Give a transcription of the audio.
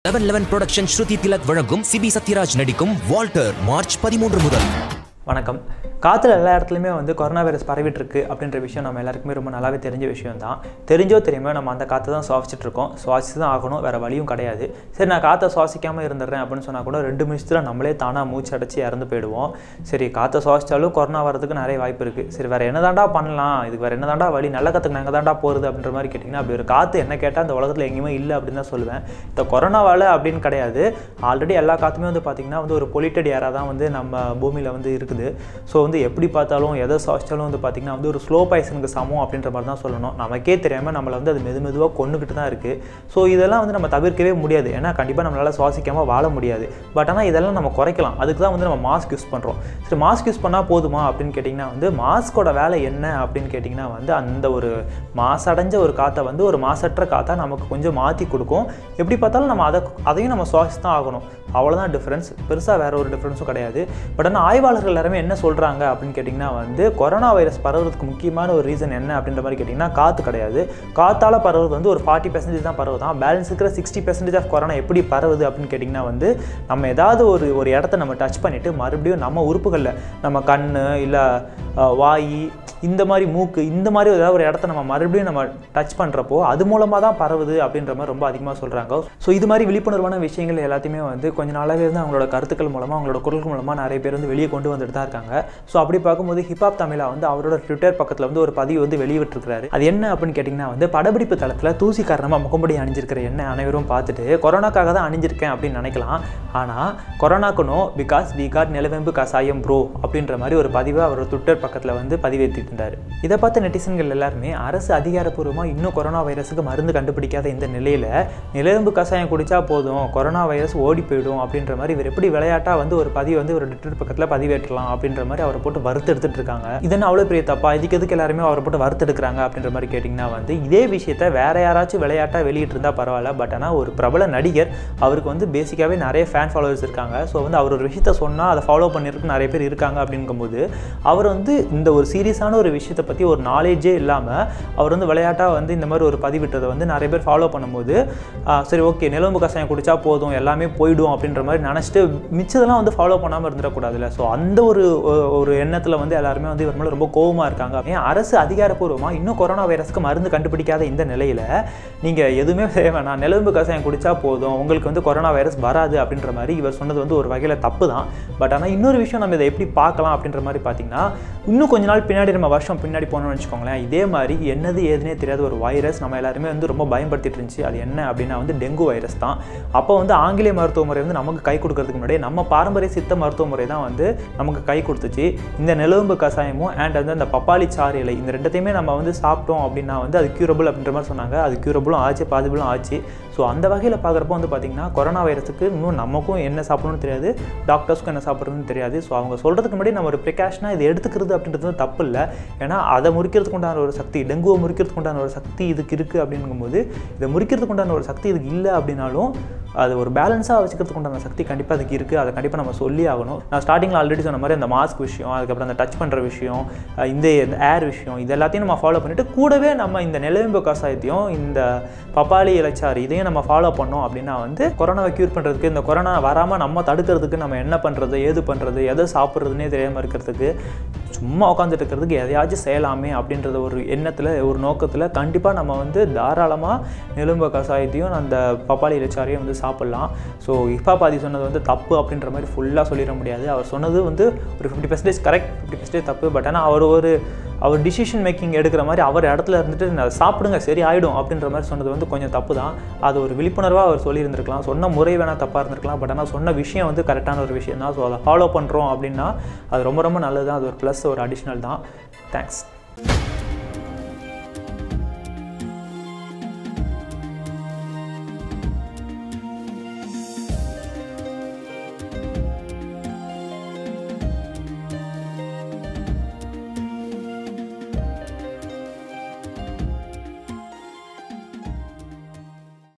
711 production ஸ்ருதி திலக் வழங்கும் CP Sathyaraj நடிக்கும் Walter March 13 முதல். வணக்கம். காற்றுல எல்லா இடத்துலையுமே கொரோனா வைரஸ் பரவிட்டு இருக்கு அப்படின்ற விஷயம் நம்ம எல்லாருக்குமே ரொம்ப நல்லாவே தெரிஞ்ச விஷயம் தான். தெரிஞ்சோ தெரியுமா நம்ம அந்த காற்றை தான் சுவாசிச்சுட்டு இருக்கோம். சுவாசிச்சு தான் ஆகணும், வேறு வழியும் கிடையாது. சரி, நான் காற்றை சுவாசிக்காமல் இருந்துடுறேன் அப்படின்னு சொன்னால் கூட 2 நிமிஷத்தில் நம்மளே தானாக மூச்சு அடைச்சி இறந்து போயிடுவோம். சரி, காற்றை சுவாசித்தாலும் கொரோனா வரதுக்கு நிறைய வாய்ப்பு இருக்குது. சரி, வேறு என்ன தாண்டா பண்ணலாம், இதுக்கு வேறு என்ன தாண்டா வழி, நல்ல காற்றுக்கு நாங்கள் தாண்டா போகிறது அப்படின்ற மாதிரி கேட்டிங்கன்னா, அப்படி ஒரு காற்று என்ன கேட்டால் அந்த உலகத்தில் எங்கேயுமே இல்லை அப்படின்னு தான் சொல்லுவேன். இந்த கொரோனாவால் அப்படின்னு கிடையாது, ஆல்ரெடி எல்லா காற்றுமே பார்த்திங்கன்னா ஒரு பொல்யூட்டட் ஏரா தான் நம்ம பூமியில் இருக்குது. ஸோ எப்படி பார்த்தாலும் எதை சுவாசித்தாலும் பார்த்திங்கன்னா ஒரு ஸ்லோ பாய்சனுக்கு சமம் அப்படின்ற மாதிரி தான் சொல்லணும். நமக்கே தெரியாமல் நம்மளை அது மெதுவாக கொண்டுக்கிட்டு தான் இருக்குது. ஸோ இதெல்லாம் நம்ம தவிர்க்கவே முடியாது. ஏன்னா கண்டிப்பாக நம்மளால் சுவாசிக்காமல் வாழ முடியாது. பட் ஆனால் இதெல்லாம் நம்ம குறைக்கலாம். அதுக்கு தான் நம்ம மாஸ்க் யூஸ் பண்ணுறோம். சரி, மாஸ்க் யூஸ் பண்ணால் போதுமா அப்படின்னு கேட்டிங்கன்னா மாஸ்கோட வேலை என்ன அப்படின்னு கேட்டிங்கன்னா அந்த ஒரு மாசடைஞ்ச ஒரு காற்றை ஒரு மாசற்ற காற்றை நமக்கு கொஞ்சம் மாற்றி கொடுக்கும். எப்படி பார்த்தாலும் நம்ம அதையும் நம்ம சுவாசி தான் ஆகணும். அவ்வளோதான் டிஃப்ரென்ஸ். பெருசாக வேறு ஒரு டிஃப்ரென்ஸும் கிடையாது. பட் ஆனால் ஆய்வாளர்கள் எல்லாருமே என்ன சொல்கிறாங்க அப்படின்னு கேட்டிங்கன்னா கொரோனா வைரஸ் பரவுறதுக்கு முக்கியமான ஒரு ரீசன் என்ன அப்படின்ற மாதிரி கேட்டிங்கன்னா காற்று கிடையாது. காற்றால் பரவுறது ஒரு 40% தான் பரவுதான். பேலன்ஸ் இருக்கிற 60% ஆஃப் கொரோனா எப்படி பரவுது அப்படின்னு கேட்டிங்கன்னா நம்ம ஏதாவது ஒரு இடத்த நம்ம டச் பண்ணிவிட்டு மறுபடியும் நம்ம உறுப்புகளில் நம்ம கண் இல்லை வாய் இந்த மாதிரி மூக்கு இந்த மாதிரி ஏதாவது ஒரு இடத்த நம்ம மறுபடியும் நம்ம டச் பண்ணுறப்போ அது மூலமாக தான் பரவுது அப்படின்ற மாதிரி ரொம்ப அதிகமாக சொல்கிறாங்க. ஸோ இது மாதிரி விழிப்புணர்வான விஷயங்கள் எல்லாத்தையுமே கொஞ்சம் நாளாகவே அவங்களோட கருத்துக்கள் மூலமாக அவங்களோட குரல்கள் மூலமாக நிறைய பேர் வெளியே கொண்டு வந்துட்டு தான் இருக்காங்க. ஸோ அப்படி பார்க்கும்போது ஹிப்ஹாப் தமிழா அவரோட ட்விட்டர் பக்கத்தில் ஒரு பதிவு வெளியிட்டிருக்கிறாரு. அது என்ன அப்படின்னு கேட்டிங்கன்னா படப்பிடிப்பு தளத்தில் தூசி காரணமாக முகம்படி அணிஞ்சிருக்கிற என்ன அனைவரும் பார்த்துட்டு கொரோனாக்காக தான் அணிஞ்சிருக்கேன் அப்படின்னு நினைக்கலாம். ஆனால் கொரோனாக்கு நோ, பிகாஸ் வி காட் நிலவேம்பு கசாயம் ப்ரோ அப்படின்ற மாதிரி ஒரு பதிவை அவரோட ட்விட்டர் பக்கத்தில் பதிவேற்றிருந்தார். இதை பார்த்த நெட்டிசன்கள் எல்லாருமே அரசு அதிகாரப்பூர்வமாக இன்னும் கொரோனா வைரஸுக்கு மருந்து கண்டுபிடிக்காத இந்த நிலையில் நிலவேம்பு கசாயம் குடித்தா போதும், கொரோனா வைரஸ் ஓடி போயிடும் அப்படின்ற மாதிரி இவர் எப்படி விளையாட்டாக ஒரு பதிவு ஒரு ட்விட்டர் பக்கத்தில் பதிவேற்றலாம் அப்படின்ற மாதிரி அவரை போட்டு வறுத்து எடுத்துட்டு இருக்காங்க. இதெல்லாம் அவ்வளோ பெரிய தப்பா? எதுக்கு எல்லாருமே அவரை போட்டு வறுத்து எடுக்கிறாங்க அப்படின்ற மாதிரி கேட்டிங்கன்னா இதே விஷயத்தை வேற யாராச்சும் விளையாட்டாக வெளியிட்டு இருந்தால் பரவாயில்ல. பட் ஆனால் ஒரு பிரபல நடிகர், அவருக்கு பேசிக்காகவே நிறைய ஃபேன் ஃபாலோவர்ஸ் இருக்காங்க. ஸோ அவர் ஒரு விஷயத்த சொன்னால் அதை ஃபாலோ பண்ணிருக்கு நிறைய பேர் இருக்காங்க அப்படிங்கும்போது அவர் இந்த ஒரு சீரியஸான ஒரு விஷயத்தை பற்றி ஒரு நாலேஜே இல்லாமல் அவர் விளையாட்டாக இந்த மாதிரி ஒரு பதிவிட்டதை நிறைய பேர் ஃபாலோ பண்ணும்போது சரி ஓகே, நிலவேம்பு கசாயம் குடிச்சா போதும் எல்லாமே போயிடும் அப்படின்ற மாதிரி நினச்சிட்டு மிச்சதெல்லாம் ஃபாலோ பண்ணாமல் இருந்துடக்கூடாதுல்ல. ஸோ அந்த ஒரு எண்ணத்தில் எல்லாருமே இவர் மேலே ரொம்ப கோவமாக இருக்காங்க. ஏன் அரசு அதிகாரப்பூர்வமாக இன்னும் கொரோனா வைரஸ்க்கு மருந்து கண்டுபிடிக்காத இந்த நிலையில் நீங்கள் எதுவுமே செய்ய வேணாம், நிலவேம்பு கசாயம் குடிச்சா போதும், உங்களுக்கு கொரோனா வைரஸ் வராது அப்படின்ற மாதிரி இவர் சொன்னது ஒரு வகையில் தப்பு தான். பட் ஆனால் இன்னொரு விஷயம் நம்ம இதை எப்படி பார்க்கலாம் அப்படின்ற மாதிரி பார்த்தீங்கன்னா, இன்னும் கொஞ்ச நாள் பின்னாடி நம்ம வருஷம் பின்னாடி போனோம்னு வச்சுக்கோங்களேன், இதே மாதிரி என்னது ஏதுனே தெரியாத ஒரு வைரஸ் நம்ம எல்லாருமே ரொம்ப பயன்படுத்திட்டு இருந்துச்சு. அது என்ன அப்படின்னா டெங்கு வைரஸ் தான். அப்போ ஆங்கிலேய மருத்துவ முறை நமக்கு கை கொடுக்கறதுக்கு முன்னாடி நம்ம பாரம்பரிய சித்த மருத்துவ முறை தான் நமக்கு கை கொடுத்துச்சு. இந்த நிலவேம்பு கசாயமும் அண்ட் அந்த பப்பாளி சாறு இலை இந்த ரெண்டத்தையுமே நம்ம சாப்பிட்டோம் அப்படின்னா அது க்யூரபிள் அப்படின்ற மாதிரி சொன்னாங்க. அது க்யூரபிளும் ஆச்சு, பாசிபிளும் ஆச்சு. ஸோ அந்த வகையில் பார்க்குறப்போ பார்த்திங்கன்னா கொரோனா வைரஸுக்கு இன்னும் நமக்கும் என்ன சாப்பிடணும்னு தெரியாது, டாக்டர்ஸ்க்கும் என்ன சாப்பிட்றதுன்னு தெரியாது. ஸோ அவங்க சொல்கிறதுக்கு முன்னாடி நம்ம ஒரு ப்ரிகாஷனாக இது எடுத்துக்கிறது அப்படின்றது தப்பு இல்லை. ஏன்னா அதை முறிக்கிறதுக்கு உண்டான ஒரு சக்தி, டெங்குவை முறிக்கிறதுக்கு உண்டான ஒரு சக்தி இதுக்கு இருக்குது அப்படிங்கும்போது இதை முறிக்கிறதுக்கு உண்டான ஒரு சக்தி இதுக்கு இல்லை அப்படின்னாலும் அது ஒரு பேலன்ஸாக வச்சுக்கிறதுக்கு உண்டான சக்தி கண்டிப்பாக அதுக்கு இருக்குது. அதை கண்டிப்பாக நம்ம சொல்லி ஆகணும். நான் ஸ்டார்டிங்கில் ஆல்ரெடி சொன்ன மாதிரி அந்த மாஸ்க் விஷயம், அதுக்கப்புறம் அந்த டச் பண்ணுற விஷயம், இந்த ஏர் விஷயம், இது எல்லாத்தையும் நம்ம ஃபாலோ பண்ணிவிட்டு கூடவே நம்ம இந்த நிலவேம்பு கசாயத்தையும் இந்த பப்பாளி இலைச்சாறு இதையும் நம்ம ஃபாலோ பண்ணோம் அப்படின்னா கொரோனாவை க்யூர் பண்ணுறதுக்கு, இந்த கொரோனா வராமல் நம்ம தடுக்கிறதுக்கு நம்ம என்ன பண்ணுறது, ஏது பண்ணுறது, எதை சாப்பிட்றதுனே தெரியாமல் இருக்கிறதுக்கு, சும்மா உட்காந்துட்டு இருக்கிறதுக்கு எதையாச்சும் செய்யலாமே அப்படின்றத ஒரு எண்ணத்தில் ஒரு நோக்கத்தில் கண்டிப்பாக நம்ம தாராளமாக நிலவேம்பு கசாயத்தையும் அந்த பப்பாளி இலைச்சாரையும் சாப்பிட்லாம். ஸோ ஹிப்ஹாப் ஆதி சொன்னது தப்பு அப்படின்ற மாதிரி ஃபுல்லாக சொல்லிட முடியாது. அவர் சொன்னது ஒரு 50% கரெக்ட், 50% தப்பு. பட் ஆனால் அவர் டிசிஷன் மேக்கிங் எடுக்கிற மாதிரி அவர் இடத்துல இருந்துட்டு சாப்பிடுங்க சரி ஆகிடும் அப்படின்ற மாதிரி சொன்னது கொஞ்சம் தப்பு தான். அது ஒரு விழிப்புணர்வாக அவர் சொல்லியிருந்திருக்கலாம். சொன்ன முறை வேணால் தப்பாக இருந்திருக்கலாம். பட் ஆனால் சொன்ன விஷயம் கரெக்டான ஒரு விஷயம் தான். ஸோ அதை ஃபாலோ பண்ணுறோம் அப்படின்னா அது ரொம்ப ரொம்ப நல்லது தான். அது ஒரு ப்ளஸ், ஒரு அடிஷ்னல் தான். தேங்க்ஸ்.